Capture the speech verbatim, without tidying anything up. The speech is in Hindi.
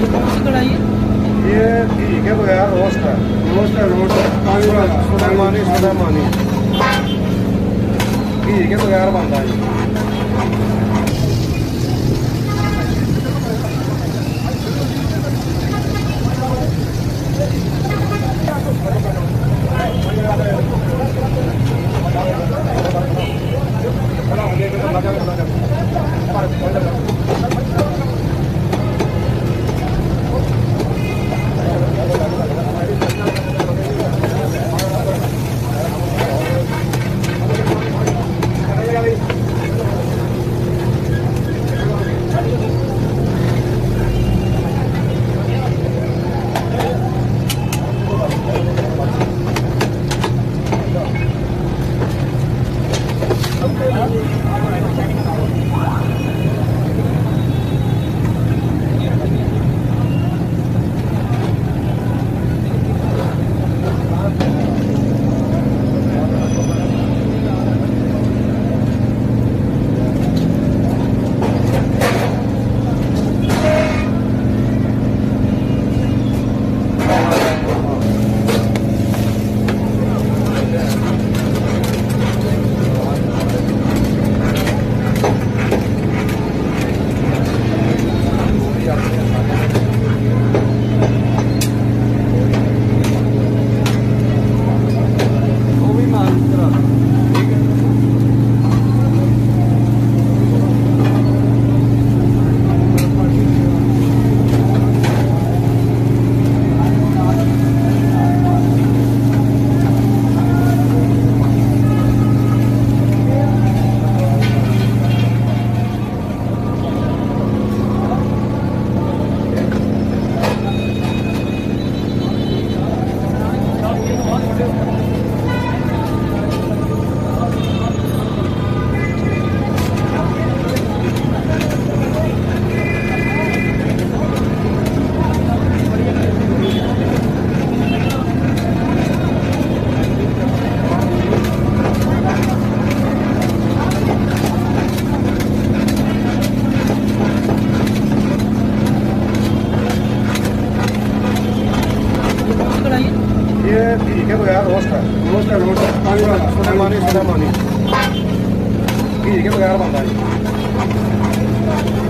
ये कौन सी कढ़ाई है? ये ठीक है तो यार रोस्ट है रोस्ट है रोस्ट पानी वाला सुलेमानी सुलेमानी ठीक है तो यार बनता है। ये ठीक है तो यार रोस्ट है रोस्ट है रोस्ट पानी वाला सुलेमानी सुलेमानी ठीक है तो यार बनता है।